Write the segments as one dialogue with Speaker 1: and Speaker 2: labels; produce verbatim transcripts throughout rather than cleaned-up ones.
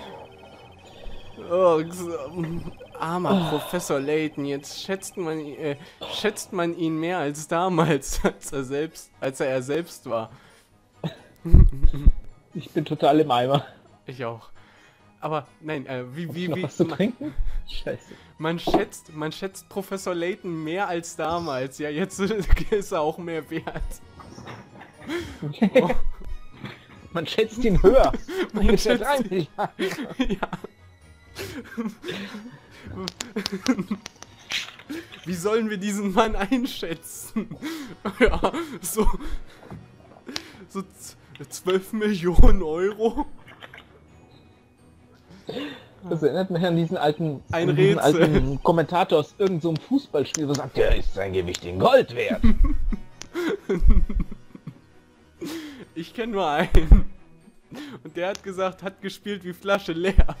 Speaker 1: Oh, armer Professor Layton, jetzt schätzt man, äh, schätzt man ihn mehr als damals, als er selbst, als er, er selbst war.
Speaker 2: Ich bin total im Eimer.
Speaker 1: Ich auch. Aber nein, äh, wie, wie,
Speaker 2: noch
Speaker 1: wie,
Speaker 2: was zu
Speaker 1: man,
Speaker 2: trinken? Scheiße.
Speaker 1: man schätzt, man schätzt Professor Layton mehr als damals. Ja, jetzt ist er auch mehr wert. Oh.
Speaker 2: Man schätzt ihn höher.
Speaker 1: Man
Speaker 2: Mit der
Speaker 1: schätzt
Speaker 2: dreißig.
Speaker 1: Ja. Wie sollen wir diesen Mann einschätzen? Ja, so, so zwölf Millionen Euro.
Speaker 2: Das erinnert mich an diesen alten,
Speaker 1: Ein
Speaker 2: an diesen
Speaker 1: Rätsel.
Speaker 2: alten Kommentator aus irgendeinem Fußballspiel, der sagt, der ist sein Gewicht in Gold wert.
Speaker 1: Ich kenne nur einen. Und der hat gesagt, hat gespielt wie Flasche leer.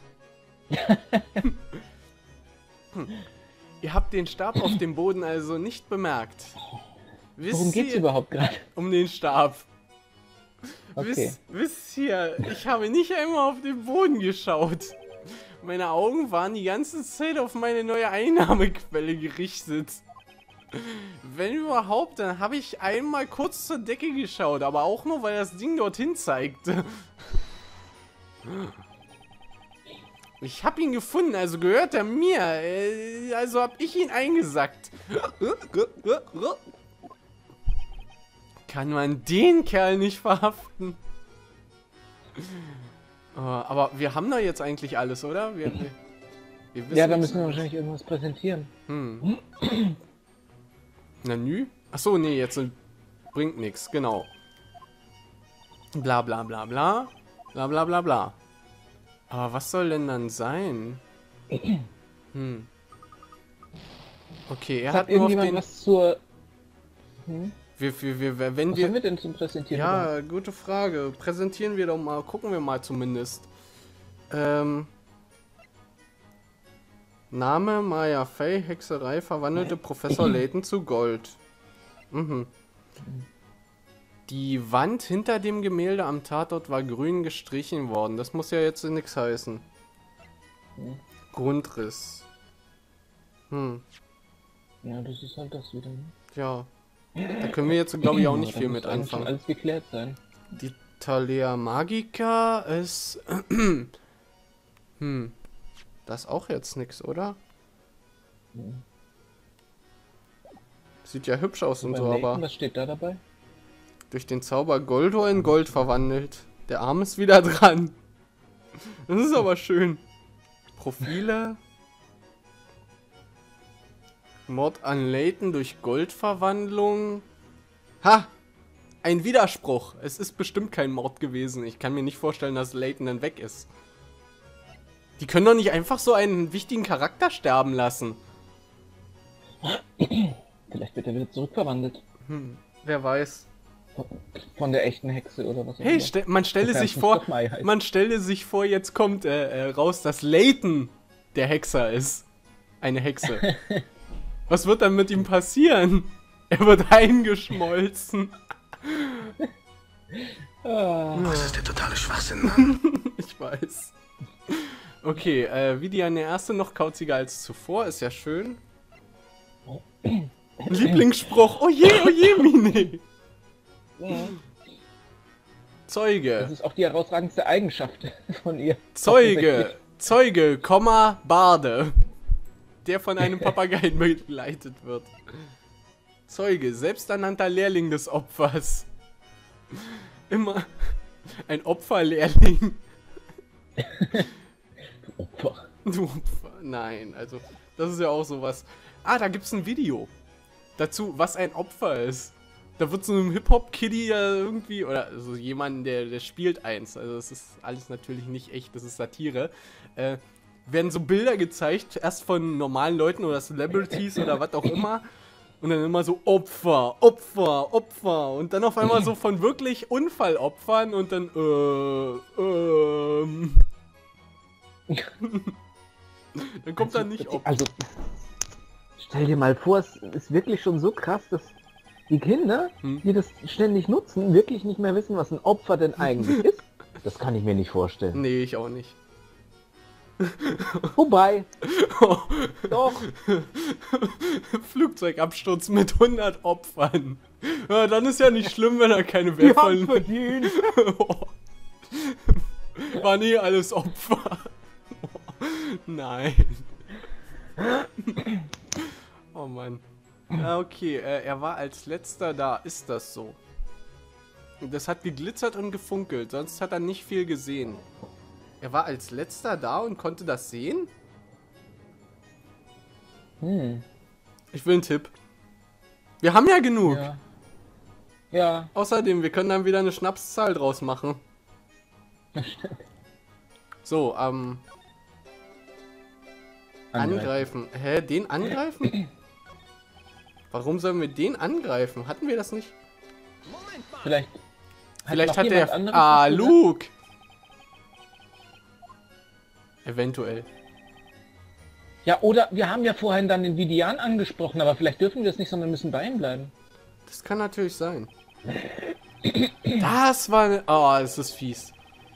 Speaker 1: Hm. Ihr habt den Stab auf dem Boden also nicht bemerkt. Wisst
Speaker 2: Worum geht's
Speaker 1: ihr,
Speaker 2: überhaupt gerade?
Speaker 1: um den Stab.
Speaker 2: Okay.
Speaker 1: Wisst, wisst ihr, ich habe nicht einmal auf den Boden geschaut. Meine Augen waren die ganze Zeit auf meine neue Einnahmequelle gerichtet. Wenn überhaupt, dann habe ich einmal kurz zur Decke geschaut, aber auch nur, weil das Ding dorthin zeigte. Ich habe ihn gefunden, also gehört er mir. Äh, also habe ich ihn eingesackt. Kann man den Kerl nicht verhaften? Uh, aber wir haben da jetzt eigentlich alles, oder? Wir, wir, wir wissen
Speaker 2: Ja, da müssen wir wahrscheinlich irgendwas präsentieren.
Speaker 1: Hm. Na nü? Achso, nee, jetzt sind, bringt nichts, genau. Bla bla bla bla. Bla bla bla bla. Aber was soll denn dann sein? Hm. Okay, er
Speaker 2: Hat
Speaker 1: hat nur auf
Speaker 2: irgendjemand
Speaker 1: den...
Speaker 2: was zur... Hm?
Speaker 1: Wir, wir, wir, wenn
Speaker 2: Was
Speaker 1: wir...
Speaker 2: haben wir denn zum Präsentieren?
Speaker 1: Ja, gute Frage. Präsentieren wir doch mal, gucken wir mal zumindest. Ähm... Name Maya Fey, Hexerei, verwandelte Professor Layton zu Gold. Mhm. Die Wand hinter dem Gemälde am Tatort war grün gestrichen worden. Das muss ja jetzt nichts heißen.
Speaker 2: Hm.
Speaker 1: Grundriss. Hm.
Speaker 2: Ja, das ist halt das wieder. Ne?
Speaker 1: Ja. Da können wir jetzt, glaube ich, auch nicht
Speaker 2: Da
Speaker 1: viel
Speaker 2: muss
Speaker 1: mit
Speaker 2: eigentlich
Speaker 1: anfangen.
Speaker 2: schon alles geklärt sein.
Speaker 1: Die Thalia Magica ist... hm. Das ist auch jetzt nix, oder?
Speaker 2: Hm.
Speaker 1: Sieht ja hübsch aus und
Speaker 2: Beim
Speaker 1: so,
Speaker 2: Layton,
Speaker 1: aber
Speaker 2: was steht da dabei?
Speaker 1: durch den Zauber Goldor in Gold verwandelt. Der Arm ist wieder dran. Das ist aber schön. Profile. Mord an Layton durch Goldverwandlung. Ha! Ein Widerspruch. Es ist bestimmt kein Mord gewesen. Ich kann mir nicht vorstellen, dass Layton dann weg ist. Die können doch nicht einfach so einen wichtigen Charakter sterben lassen.
Speaker 2: Vielleicht wird er wieder zurückverwandelt.
Speaker 1: Hm, wer weiß.
Speaker 2: Von der echten Hexe oder was auch
Speaker 1: Hey,
Speaker 2: immer.
Speaker 1: ste man stelle
Speaker 2: Sofern
Speaker 1: sich
Speaker 2: es nicht
Speaker 1: vor,
Speaker 2: Stockmei heißt.
Speaker 1: man stelle sich vor, jetzt kommt äh, äh, raus, dass Layton der Hexer ist. Eine Hexe. Was wird dann mit ihm passieren? Er wird eingeschmolzen.
Speaker 2: Ah.
Speaker 3: Das ist der totale Schwachsinn, Mann.
Speaker 1: Ich weiß. Okay, äh, wie die eine erste noch kauziger als zuvor, ist ja schön. Lieblingsspruch, oh je, oh je, Mine.
Speaker 2: Ja.
Speaker 1: Zeuge.
Speaker 2: Das ist auch die herausragendste Eigenschaft von ihr.
Speaker 1: Zeuge, Zeuge, Komma, Barde. Der von einem Papageien begleitet wird. Zeuge, selbsternannter Lehrling des Opfers. Immer ein Opferlehrling.
Speaker 2: Opfer.
Speaker 1: Du Opfer. Nein, also, das ist ja auch sowas. Ah, da gibt's ein Video dazu, was ein Opfer ist. Da wird so einem Hip-Hop-Kiddie ja irgendwie, oder also jemand, der, der spielt eins, also das ist alles natürlich nicht echt, das ist Satire, äh, werden so Bilder gezeigt, erst von normalen Leuten oder Celebrities oder was auch immer, und dann immer so Opfer, Opfer, Opfer, und dann auf einmal so von wirklich Unfallopfern und dann, äh, ähm, dann kommt dann nicht Opfer.
Speaker 2: Also, stell dir mal vor, es ist wirklich schon so krass, dass die Kinder,
Speaker 1: Hm.
Speaker 2: die das ständig nutzen, wirklich nicht mehr wissen, was ein Opfer denn eigentlich ist. Das kann ich mir nicht vorstellen.
Speaker 1: Nee, ich auch nicht.
Speaker 2: Wobei. Doch.
Speaker 1: Flugzeugabsturz mit hundert Opfern. Ja, dann ist ja nicht schlimm, wenn er keine
Speaker 2: Die haben's
Speaker 1: wertvollen...
Speaker 2: verdient.
Speaker 1: War nie alles Opfer. Nein. Oh Mann. Ja, okay, äh, er war als letzter da. Ist das so? Das hat geglitzert und gefunkelt, sonst hat er nicht viel gesehen. Er war als letzter da und konnte das sehen?
Speaker 2: Hm.
Speaker 1: Ich will einen Tipp. Wir haben ja genug.
Speaker 2: Ja. Ja.
Speaker 1: Außerdem, wir können dann wieder eine Schnapszahl draus machen.
Speaker 2: Das stimmt.
Speaker 1: So, ähm... Angreifen. Hä, den angreifen? Warum sollen wir den angreifen? Hatten wir das nicht?
Speaker 2: Vielleicht.
Speaker 1: Vielleicht
Speaker 2: noch
Speaker 1: hat
Speaker 2: jemand
Speaker 1: der...
Speaker 2: anderes
Speaker 1: Ah,
Speaker 2: was gesagt?
Speaker 1: Luke! Eventuell.
Speaker 2: Ja, oder wir haben ja vorhin dann den Vidian angesprochen, aber vielleicht dürfen wir das nicht, sondern müssen bei ihm bleiben.
Speaker 1: Das kann natürlich sein. Das war... Ne oh, das ist fies.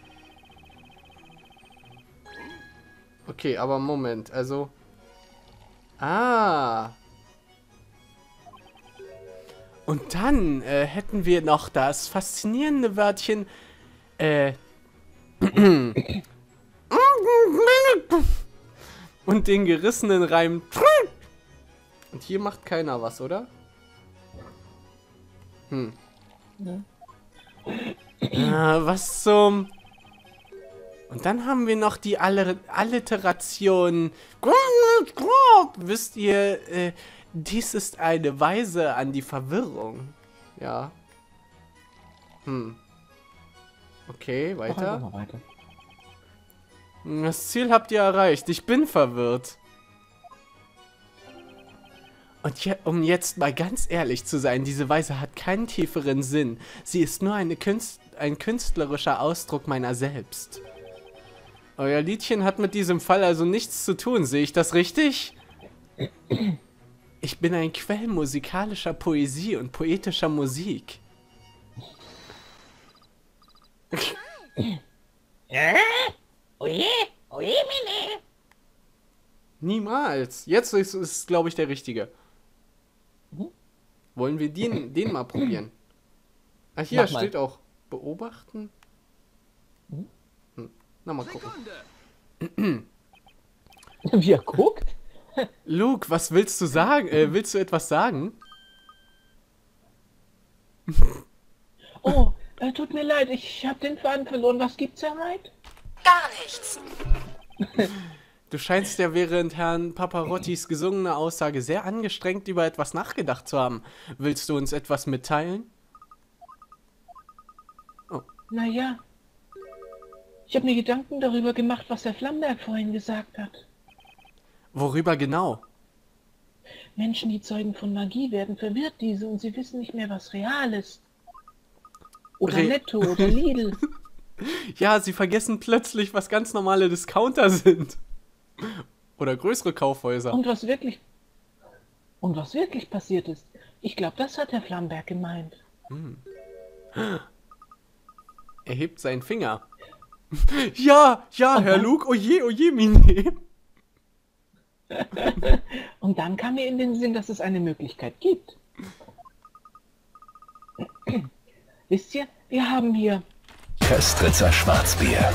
Speaker 1: Okay, aber Moment, also... Ah... Und dann äh, hätten wir noch das faszinierende Wörtchen... Äh... und den gerissenen Reim... Und hier macht keiner was, oder? Hm. Ah, was zum... Und dann haben wir noch die Aller Alliteration. Wisst ihr, äh, dies ist eine Weise an die Verwirrung. Ja. Hm. Okay,
Speaker 2: Mach einfach
Speaker 1: weiter.
Speaker 2: mal weiter.
Speaker 1: Das Ziel habt ihr erreicht. Ich bin verwirrt. Und je um jetzt mal ganz ehrlich zu sein, diese Weise hat keinen tieferen Sinn. Sie ist nur eine Künst ein künstlerischer Ausdruck meiner selbst. Euer Liedchen hat mit diesem Fall also nichts zu tun, sehe ich das richtig? Ich bin ein Quell musikalischer Poesie und poetischer Musik.
Speaker 4: Oje, oje, Mine.
Speaker 1: Niemals. Jetzt ist es, glaube ich, der Richtige. Wollen wir den, den mal probieren? Ah, hier
Speaker 2: Mach mal.
Speaker 1: steht auch beobachten. Hm. Na, mal gucken.
Speaker 2: Wie er guckt?
Speaker 1: Luke, was willst du sagen? Äh, willst du etwas sagen?
Speaker 2: Oh, äh, tut mir leid, ich habe den Faden verloren. Was gibt's, Herr Wright?
Speaker 4: Gar nichts.
Speaker 1: Du scheinst ja während Herrn Paparottis gesungener Aussage sehr angestrengt über etwas nachgedacht zu haben. Willst du uns etwas mitteilen?
Speaker 2: Naja, ich habe mir Gedanken darüber gemacht, was der Flamberg vorhin gesagt hat.
Speaker 1: Worüber genau?
Speaker 2: Menschen, die Zeugen von Magie werden, verwirrt diese und sie wissen nicht mehr, was real ist. Oder
Speaker 1: Re
Speaker 2: Netto oder Lidl.
Speaker 1: Ja, sie vergessen plötzlich, was ganz normale Discounter sind. Oder größere Kaufhäuser.
Speaker 2: Und was wirklich... Und was wirklich passiert ist, ich glaube, das hat Herr Flamberg gemeint.
Speaker 1: Er hebt seinen Finger. Ja, ja, Herr Luke, oje, oje, Mine.
Speaker 2: Und dann kam mir in den Sinn, dass es eine Möglichkeit gibt. Wisst ihr, wir haben hier...
Speaker 3: Köstritzer Schwarzbier.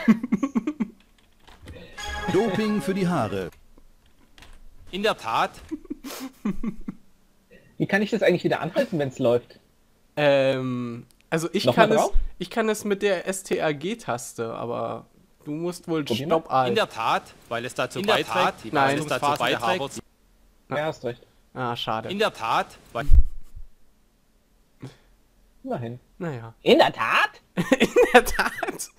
Speaker 5: Doping für die Haare.
Speaker 6: In der Tat.
Speaker 2: Wie kann ich das eigentlich wieder anhalten, wenn es läuft?
Speaker 1: Ähm, also ich
Speaker 2: Noch
Speaker 1: kann
Speaker 2: mal
Speaker 1: es,
Speaker 2: drauf?
Speaker 1: ich kann es mit der S T R G-Taste, aber du musst wohl
Speaker 2: Probier
Speaker 1: Stopp
Speaker 6: In
Speaker 1: Alt.
Speaker 6: der Tat, weil es dazu
Speaker 7: In der
Speaker 6: beiträgt,
Speaker 7: Tat,
Speaker 6: die
Speaker 1: Nein.
Speaker 6: Leistungsphase der Harvards.
Speaker 2: Ja, hast recht.
Speaker 1: Ah, schade.
Speaker 6: In der Tat, weil
Speaker 2: Immerhin.
Speaker 1: Naja.
Speaker 2: In der Tat?
Speaker 1: In der Tat.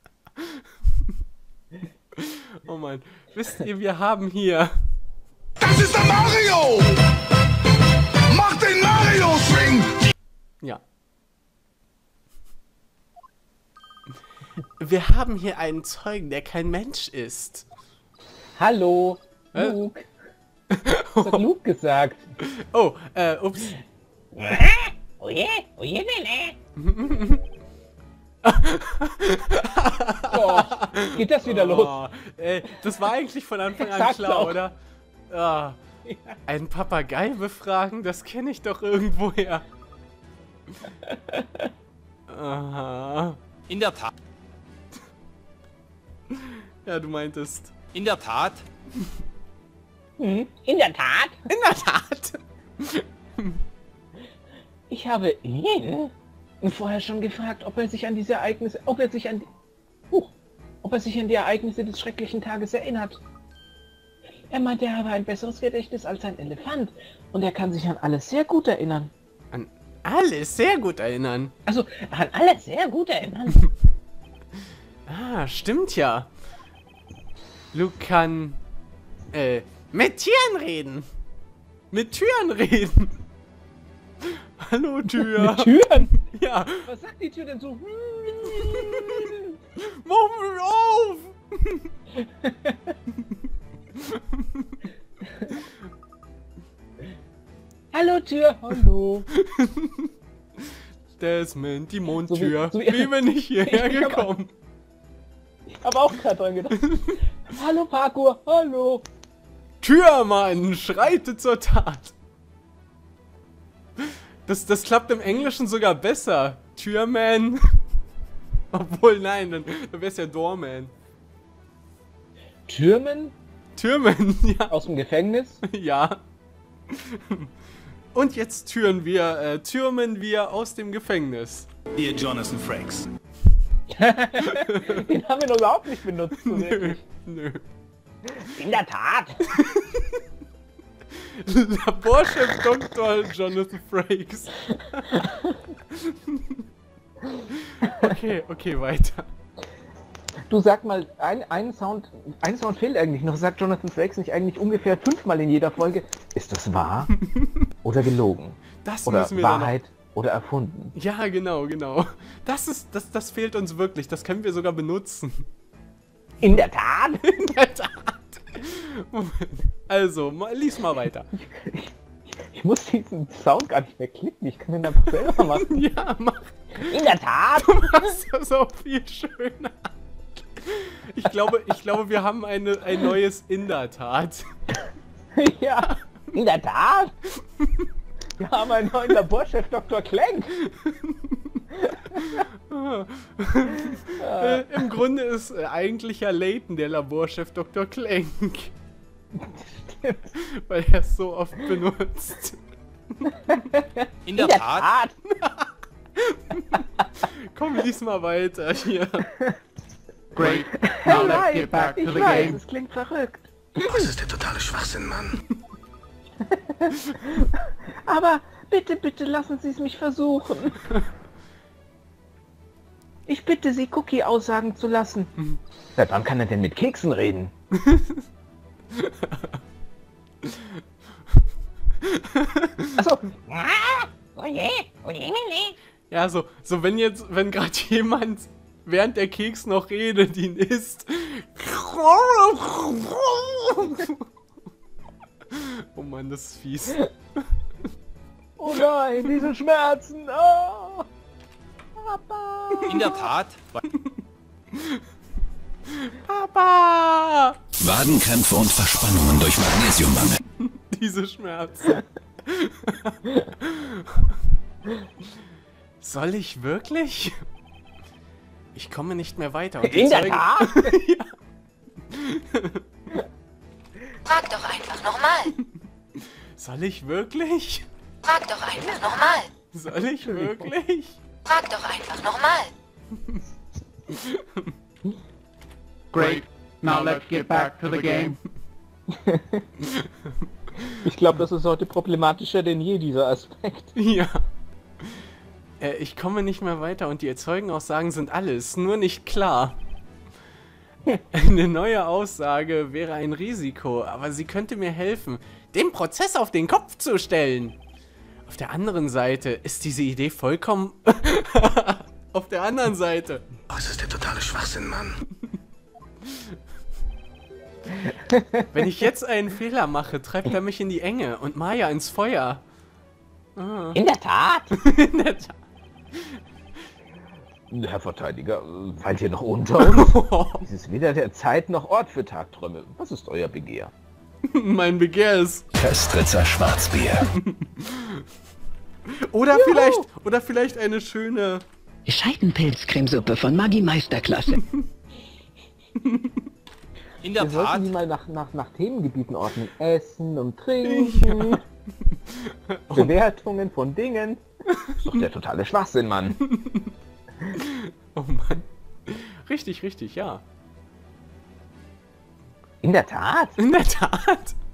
Speaker 1: Oh Mann. Wisst ihr, wir haben hier...
Speaker 3: Das ist der Mario! Mach den Mario-Swing!
Speaker 1: Ja. Wir haben hier einen Zeugen, der kein Mensch ist.
Speaker 2: Hallo,
Speaker 1: Hä?
Speaker 2: Luke. Was hat Luke gesagt?
Speaker 1: Oh, äh, ups.
Speaker 4: Oje, oje, Mine.
Speaker 2: Oh, geht das wieder los?
Speaker 1: Oh, ey, das war eigentlich von Anfang an
Speaker 2: Sag's
Speaker 1: klar,
Speaker 2: doch.
Speaker 1: oder? Ah, einen Papagei befragen, das kenne ich doch irgendwoher. Aha.
Speaker 6: In der Tat.
Speaker 1: Ja, du meintest.
Speaker 6: In der Tat.
Speaker 2: Hm, in der Tat.
Speaker 1: In der Tat.
Speaker 2: Ich habe ihn vorher schon gefragt, ob er sich an diese Ereignisse, ob er sich an, die, Huch, ob er sich an die Ereignisse des schrecklichen Tages erinnert. Er meinte, er habe ein besseres Gedächtnis als ein Elefant und er kann sich an alles sehr gut erinnern.
Speaker 1: An alles sehr gut erinnern.
Speaker 2: Also an alles sehr gut erinnern.
Speaker 1: Ah, stimmt ja. Luke kann äh, mit Tieren reden. Mit Türen reden. Hallo Tür.
Speaker 2: Mit Türen?
Speaker 1: Ja.
Speaker 2: Was sagt die Tür denn so?
Speaker 1: Mach mich auf!
Speaker 2: Hallo Tür, hallo.
Speaker 1: Desmond, die Mondtür.
Speaker 2: So wie- so wie-
Speaker 1: wie bin ich hierher
Speaker 2: Ich hab-
Speaker 1: gekommen?
Speaker 2: Ich habe auch gerade dran gedacht. Hallo Parkour, hallo.
Speaker 1: Türmann, schreite zur Tat. Das, das klappt im Englischen sogar besser. Türman. Obwohl, nein, dann, dann wär's ja Doorman.
Speaker 2: Türmen
Speaker 1: Türman, ja.
Speaker 2: aus dem Gefängnis.
Speaker 1: Ja. Und jetzt türen wir, äh, türmen wir aus dem Gefängnis.
Speaker 5: Ihr Jonathan Frakes.
Speaker 2: Den haben wir noch überhaupt nicht benutzt. So
Speaker 1: Nö,
Speaker 2: wirklich.
Speaker 1: nö.
Speaker 2: In der Tat.
Speaker 1: Laborchef Doktor Jonathan Frakes. Okay, okay, weiter.
Speaker 2: Du sag mal, ein, ein Sound, ein Sound fehlt eigentlich noch. Sagt Jonathan Frakes nicht eigentlich ungefähr fünfmal in jeder Folge? Ist das wahr oder gelogen?
Speaker 1: Das
Speaker 2: Oder
Speaker 1: müssen wir dann noch.
Speaker 2: Wahrheit oder erfunden?
Speaker 1: Ja, genau, genau. Das ist, das, das fehlt uns wirklich. Das können wir sogar benutzen.
Speaker 2: In der Tat?
Speaker 1: In der Tat. Moment. Also, mal, lies mal weiter.
Speaker 2: Ich muss diesen Sound gar nicht mehr klicken. Ich kann den einfach selber machen.
Speaker 1: Ja, mach.
Speaker 2: In der Tat?
Speaker 1: Du machst das auch viel schöner. Ich glaube, ich glaube, wir haben eine, ein neues In der Tat.
Speaker 2: Ja. In der Tat? Wir haben einen neuen Laborchef, Doktor Klenk.
Speaker 1: Äh, Im Grunde ist äh, eigentlich ja Layton der Laborchef Doktor Klenk. Weil er es so oft benutzt.
Speaker 6: In der Tat.
Speaker 1: Komm, lies mal weiter hier.
Speaker 5: Great.
Speaker 2: Now let's get back to the game. Es klingt verrückt.
Speaker 3: Das ist der totale Schwachsinn, Mann.
Speaker 2: Aber bitte, bitte lassen Sie es mich versuchen. Ich bitte Sie, Cookie aussagen zu lassen. Seit wann kann er denn mit Keksen reden? Achso,
Speaker 4: Ah, oje, oje, Mini.
Speaker 1: Ja, so, so wenn jetzt, wenn gerade jemand während der Keks noch redet, ihn isst. Oh Mann, das ist fies.
Speaker 2: oh nein, diese Schmerzen. Oh. Papa.
Speaker 6: In der Tat.
Speaker 1: Papa!
Speaker 5: Wadenkrämpfe und Verspannungen durch Magnesiummangel.
Speaker 1: Diese Schmerzen. Soll ich wirklich? Ich komme nicht mehr weiter. Und die
Speaker 2: In der
Speaker 1: Zeugen-
Speaker 2: Tat?
Speaker 4: Frag doch einfach nochmal.
Speaker 1: Soll ich wirklich?
Speaker 4: Frag doch einfach nochmal.
Speaker 1: Soll ich wirklich?
Speaker 4: Frag doch einfach nochmal.
Speaker 7: Great. Now let's get back to the game.
Speaker 2: Ich glaube, das ist heute problematischer denn je, dieser Aspekt.
Speaker 1: Ja. Äh, ich komme nicht mehr weiter und die Zeugenaussagen sind alles, nur nicht klar. Eine neue Aussage wäre ein Risiko, aber sie könnte mir helfen, den Prozess auf den Kopf zu stellen. Auf der anderen Seite ist diese Idee vollkommen... auf der anderen Seite.
Speaker 3: Das ist der totale Schwachsinn, Mann.
Speaker 1: Wenn ich jetzt einen Fehler mache, treibt er mich in die Enge und Maya ins Feuer.
Speaker 2: In der Tat?
Speaker 1: In der Tat.
Speaker 2: Herr Verteidiger, weilt ihr noch unter uns? Es ist weder der Zeit noch Ort für Tagträume. Was ist euer Begehr?
Speaker 1: Mein Begehr ist...
Speaker 5: Köstritzer Schwarzbier.
Speaker 1: Oder
Speaker 2: Juhu.
Speaker 1: vielleicht, oder vielleicht eine schöne...
Speaker 8: Scheidenpilzcremesuppe von Maggi Meisterklasse.
Speaker 6: In der
Speaker 2: Wir sollten
Speaker 6: Tat.
Speaker 2: die mal nach, nach, nach Themengebieten ordnen. Essen und Trinken. Bewertungen von Dingen. Ist doch der totale Schwachsinn, Mann.
Speaker 1: Oh Mann. Richtig, richtig, ja.
Speaker 2: In der Tat.
Speaker 1: In der Tat.